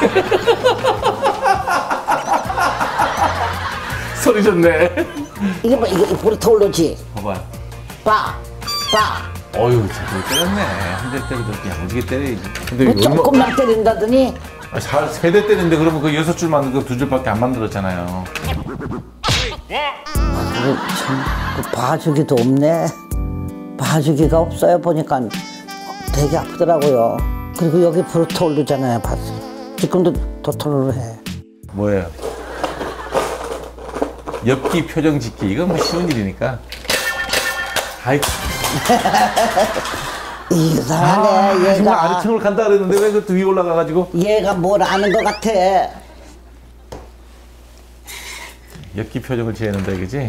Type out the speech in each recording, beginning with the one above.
소리 좋네. 이게 뭐, 이거 버릇 올르지? 봐봐. 빠. 어휴, 제대로 때렸네. 한 대 때려도 야무지게 때려야지. 근데 뭐 조금만 때린다더니. 세 대 때리는데 그러면 그 6줄 만든 거 2줄밖에 안 만들었잖아요. 참, 그 봐주기도 없네. 봐주기가 없어요. 보니까 되게 아프더라고요. 그리고 여기 버릇 올르잖아요. 봤어. 지금도 도토로를 해. 뭐예요? 엽기 표정 짓기. 이건 뭐 쉬운 일이니까. 아이고. 이상하네. 정말 얘가 아래층을 간다 그랬는데 왜 그 위에 올라가가지고. 얘가 뭘 아는 것 같아. 엽기 표정을 지었는데, 그지?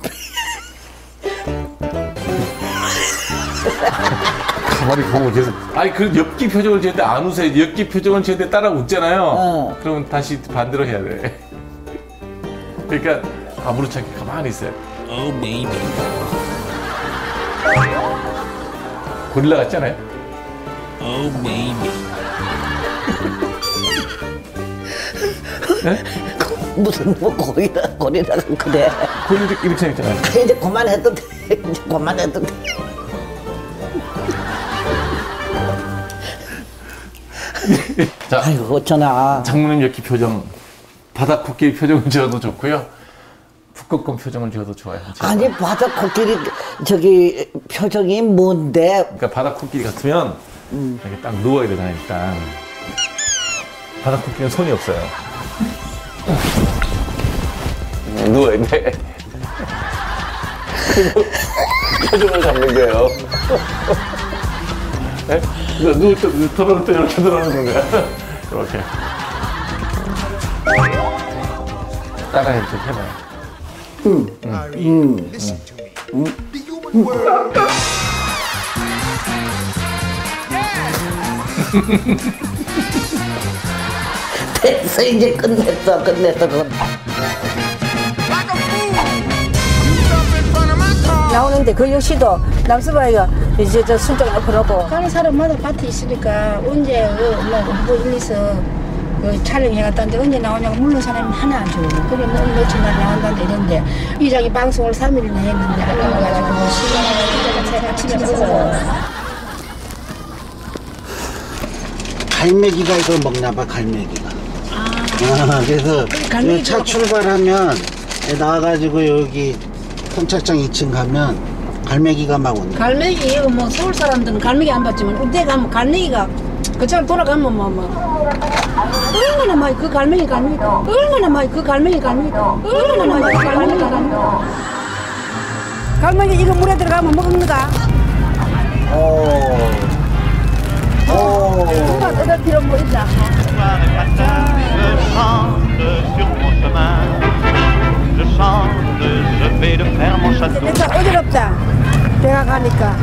가만히 보고 계속. 아니, 그 엽기 표정을 지었는데 안 웃어요. 엽기 표정을 지었는데 따라 웃잖아요. 그러면 다시 반대로 해야 돼. 그러니까 아무렇지 않게 가만히 있어요. Oh, baby. 고릴라 같잖아요. Oh, baby. 네? 무슨 뭐 고리라가 그래. 고릴라 이렇게 생겼잖아요. 이제 그만해도 돼. 이제 그만해도 돼. 자, 아이고 어쩌나. 장모님 엽기 표정, 바다 코끼리 표정을 지어도 좋고요. 북극곰 표정을 지어도 좋아요. 아니 바다 코끼리 저기 표정이 뭔데? 그러니까 바다 코끼리 같으면 이렇게 딱 누워야 되잖아요. 일단 바다 코끼리는 손이 없어요. 누워야 돼. 표정을 잡는 거예요. 네? 누울 때 들어올 때 이렇게 들어오는 거야. 이렇게. 따라해 좀 해봐요. 됐어 이제 끝냈어 그건. 나오는데 그 역시도 남수바이가 이제 저 순정 앞으로고 가는 사람마다 밭이 있으니까 언제 뭐 일리서 촬영해갔다는데 언제 나오냐고 물는 사람이 하나 안 줘요. 그래 뭐 며칠 날 나온다는데 이랬는데 이장이 방송을 3일이나 했는데 안 나와가지고 시간을 제가 아침에 보고 갈매기가 이걸 먹나봐. 갈매기가. 그래서 차 출발하면 나와가지고 여기 선착장 2층 가면 갈매기가 막 온다. 갈매기 뭐 서울 사람들은 갈매기 안 봤지만 그때 가면 갈매기가 그처럼 돌아가면 뭐 얼마나 많이 그 갈매기가 얼마나 많이 그 갈매기가 얼마나 많이 그 갈매기가 갈매기 이거 물에 들어가면 먹는가? 누가 뜯을 필요 뭐 있나? 진짜 어지럽다. 배가 가니까.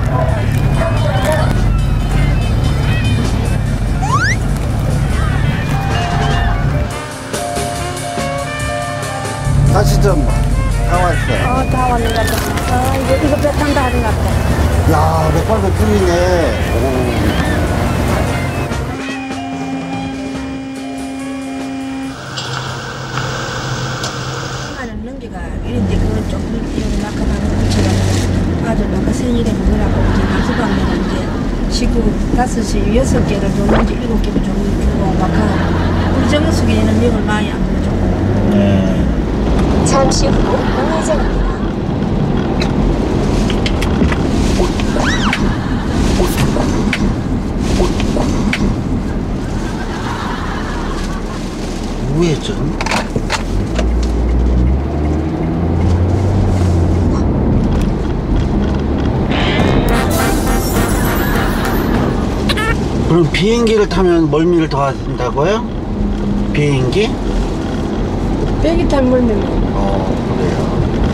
다시 좀 다 왔어요. 다 왔는 것 같다. 이거 배 탄다 하는 것 같다. 야, 맥발배 풀리네. 넘기가 이런데 그건 조금 이런 낙하하는 것처럼 아들 아까 생일에 먹으라고 이제 남수방에는 이제 식구 5시 6개를 줬는지 7개를 주고 막 하고 우리 정수기에는 이걸 많이 안 먹어줘. 잠시 후 우회전입니다. 우회전? 그럼 비행기를 타면 멀미를 더 한다고요? 비행기? 배기 탄 물면. 그래요.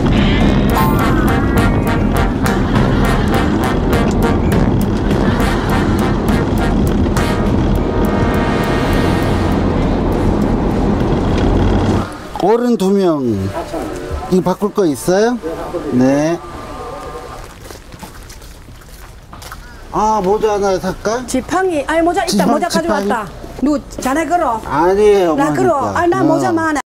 어른 2명. 이거 바꿀 거 있어요? 네. 아, 모자 하나 살까? 지팡이, 아니 모자 있다. 모자 지팡이. 가져왔다. 누구 전화 걸어? 아니에요. 나 걸어. 어머니까. 아, 나 모자 많아.